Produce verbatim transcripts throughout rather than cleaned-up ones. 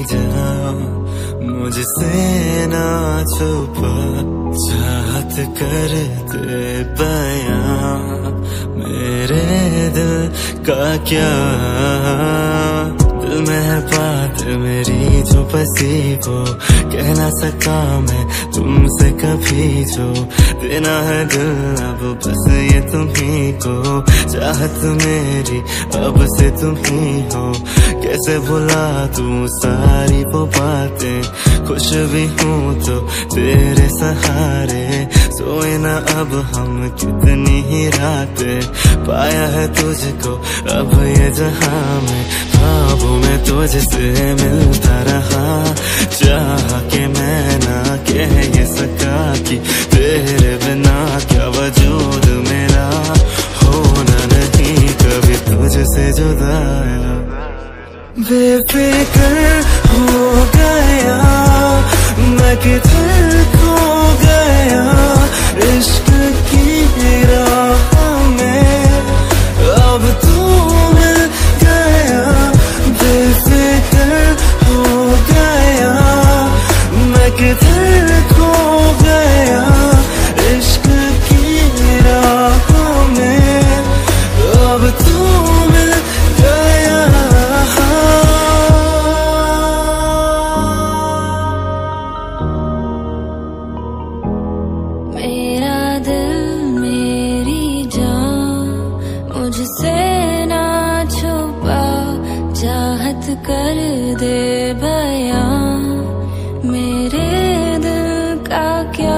जान मुझसे ना छुपा, चाहत कर दे बयां मेरे दिल का क्या। दिल में है बात मेरी जो बसी वो कह ना सका मैं तुमसे कभी, जो देना है दिल अब बस ये तुम्ही को। चाहत मेरी अब से तुम ही हो, कैसे भुला तू सारी वो बातें। खुश भी हूँ तो तेरे सहारे, सोए ना अब हम कितनी ही रातें। पाया है तुझको अब ये जहां में, ख्वाबों में तुझसे मिलता रहा। चाह के मैं ना कह ये सका कि तेरे बिना क्या वजूद मेरा, होना नहीं कभी तुझसे जुदाया। बेफिक्र हो गया मैं, किधर खो गया इश्क की राह में, अब तू मिल गया। बेफिक्र हो गया मैं, किधर खो गया इश्क की राह में, अब तू मिल गया। मेरा दिल मेरी जान मुझसे ना छुपा, चाहत कर दे बयां मेरे दिल का क्या।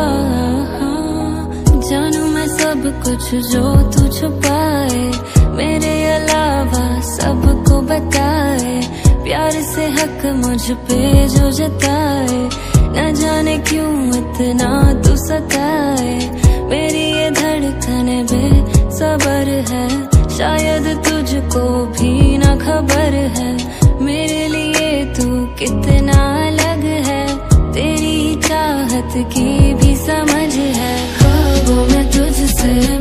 जानू मैं सब कुछ जो तू छुपाए, मेरे अलावा सबको बताए। प्यार से हक मुझ पे जो जताए, न जाने क्यों इतना तू सताए। मेरी ये धड़कने बेसबर है, शायद तुझको भी ना खबर है। मेरे लिए तू कितना अलग है, तेरी चाहत की भी समझ है। ख्वाबों में तुझसे